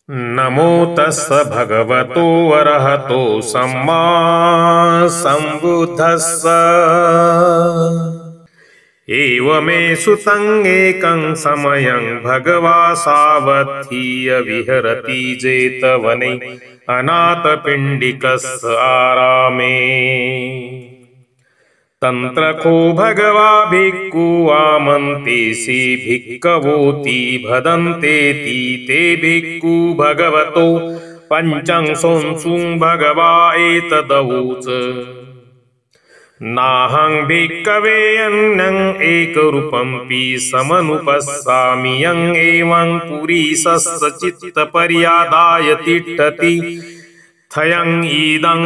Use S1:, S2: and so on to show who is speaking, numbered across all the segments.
S1: नमो तस्स भगवतो अरहतो सम्मा सम्बुद्धस्स। एवमे सुतं एकं समयं भगवा सावधीय विहरति जेतवने अनाथपिण्डिकस्य आरामे। तंत्रको भगवा भिक्खु आमन्तेसि भिक्खवोति भदन्तेति ते भिक्खु भगवतो पञ्चं सोंसुं भगवा एतदवोच। नाहं भिक्खवे अन्यं एकरूपमपि समनुपस्सामि यं एवं पुरीशस्य चित्तपर्यादाय तिष्ठति थयं इदं।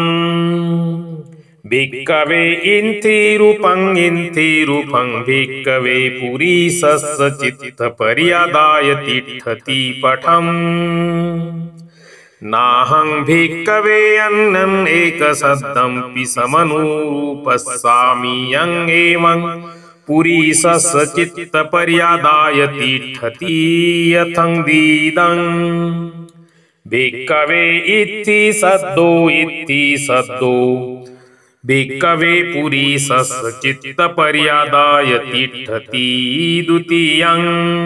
S1: भिक्खवे इंथि रूपं भिक्खवे पुरीशस्य चित्तपर्यादाय तिष्ठति पठम्। नाहं भिक्खवे अन्यम् एकशब्दमपि समनुपस्सामि यं एवं पुरीशस्य चित्तपर्यादाय तिष्ठति यथाङ्गीदं। भिक्खवे इति सद्दो भिक्खवे पुरीशस्य चित्तपर्यादाय तिष्ठति द्वितीयं।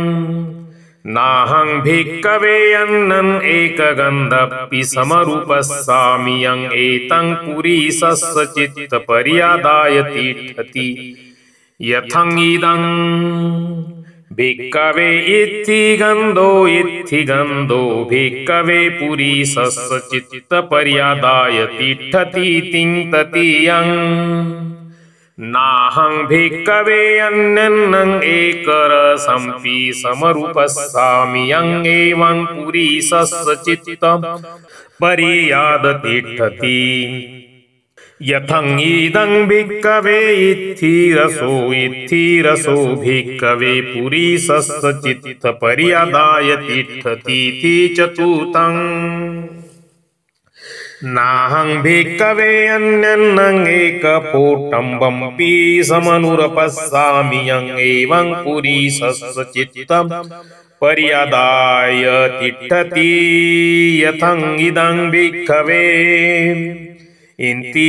S1: नाहं भिक्खवे अन्यम् एकगन्धमपि समनुपस्सामि यं एतं पुरीशस्य चित्तपर्यादाय तिष्ठति यथाङ्गीदं। भिक्खवे इत्थि गन्धो भिक्खवे पुरीशस्य चित्तपर्यादाय तिष्ठति तृतीयं। नाहं भिक्खवे अन्यम् एकरसमपि समनुपस्सामि यं एवं पुरीशस्य चित्तपर्यादाय तिष्ठति यथाङ्गीदं। भिक्खवे इत्थि रसो भिक्खवे पुरीशस्य चित्तपर्यादाय तिष्ठति चतुर्थं। नाहं भिक्खवे अन्यम् एकफोटम्बमपि समनुपस्सामि यं एवं पुरीशस्य चित्तपर्यादाय तिष्ठति यथाङ्गीदं। भिक्खवे इति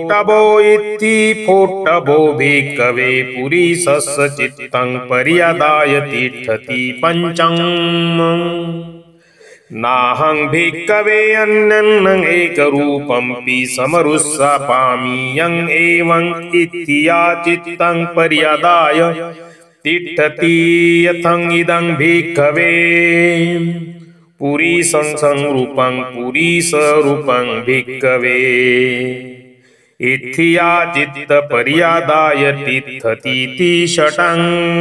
S1: फोटबो भिक्खवे पुरीशस्य चित्तपर्यादाय तिष्ठति पञ्चम्। नाहं भिक्खवे अन्यम् एकरूपमपि समनुपस्सामि यं एवं इत्थया चित्तपर्यादाय तिष्ठति यथाङ्गीदं। भिक्खवे पुरीशरूपं भिक्खवे इत्थया चित्तपर्यादाय तिष्ठति षटं।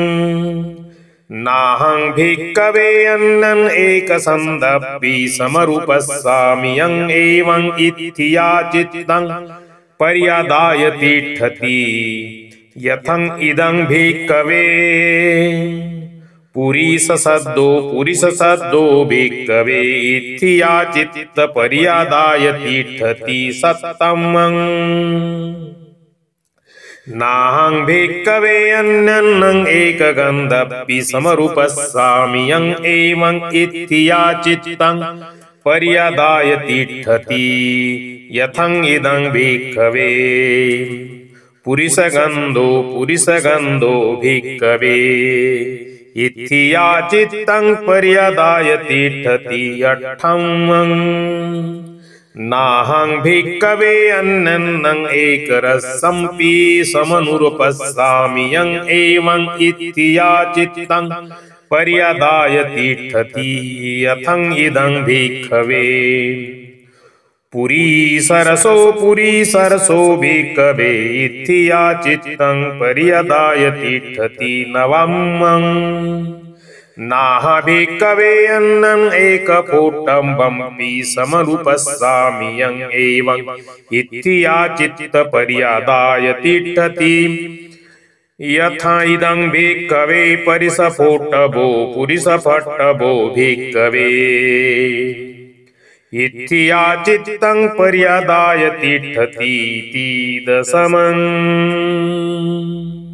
S1: नाहं भिक्खवे अन्यम् एकछन्दमपि समनुपस्सामि यं एवं इत्थया चित्तपर्यादाय तिष्ठति यथाङ्गीदं। भिक्खवे पुरीशशब्दो भिक्खवे इत्थया चित्तपर्यादाय तिष्ठति सप्तमम्। नाहं भिक्खवे अन्यम् एकगन्धमपि समनुपस्सामि यं एवं इत्थया चित्तपर्यादाय तिष्ठति यथाङ्गीदं। भिक्खवे पुरीशगन्धो भिक्खवे इत्थया चित्तपर्यादाय तिष्ठति अष्टमम्। नाहं भिक्खवे अन्यम् एकरसमपि समनुपस्सामि यं एवं इत्थया चित्तपर्यादाय तिष्ठति यथाङ्गीदं। भिक्खवे पुरीशरसो भिक्खवे इत्थया चित्तपर्यादाय तिष्ठति नवमम्। नाहं भिक्खवे अन्यम् एकफोटम्बमपि समनुपस्सामि यं एवं इत्थया चित्तपर्यादाय तिष्ठति यथाङ्गीदं। भिक्खवे पुरीशफट्टबो भिक्खवे इत्थया चित्तपर्यादाय तिष्ठति दशमम्।